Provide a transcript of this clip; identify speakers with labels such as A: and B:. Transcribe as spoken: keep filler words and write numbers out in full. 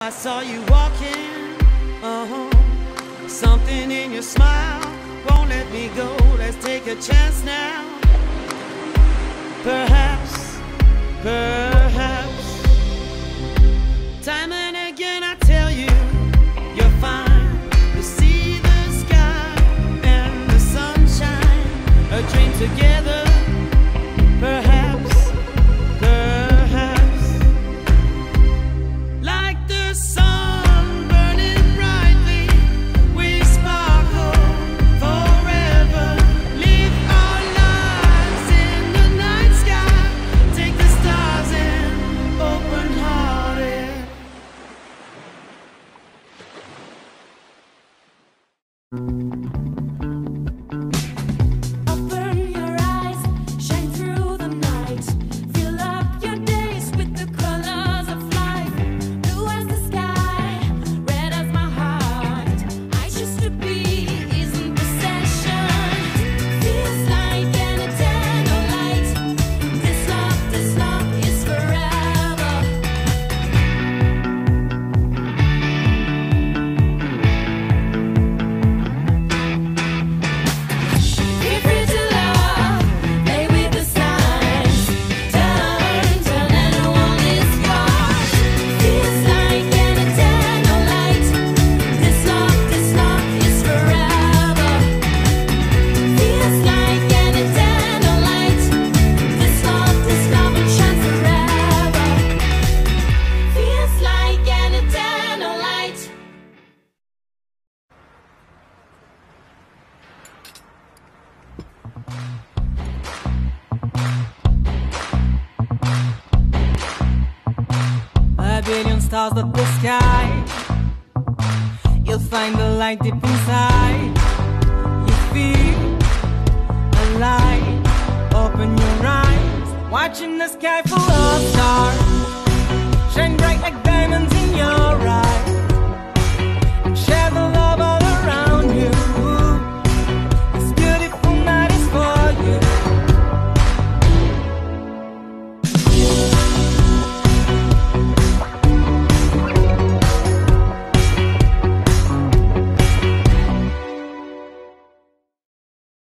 A: I saw you walking, uh-huh. Something in your smile won't let me go. Let's take a chance now. Perhaps, perhaps. Time and again I tell you, you're fine. You see the sky and the sunshine, a dream together. Perhaps, perhaps. Like the sun burning brightly, we sparkle forever. Live our lives in the night sky. Take the stars in, open hearted.
B: Open your eyes, shine through the night. Fill up your days with the colors of life. Blue as the sky, red as my heart. I choose to be easy possession. Feels like an eternal light. This love, this love is forever. Be free to love, play with the signs. Turn, turn and the world is yours. Feels like an eternal light. This love, this love is forever. Feels like an eternal light. This love, this love will shine forever. Feels like an eternal light.
A: A billion stars up the sky, you'll find the light deep inside. You feel alive, open your eyes, watching the sky full of stars, shine bright like diamonds in your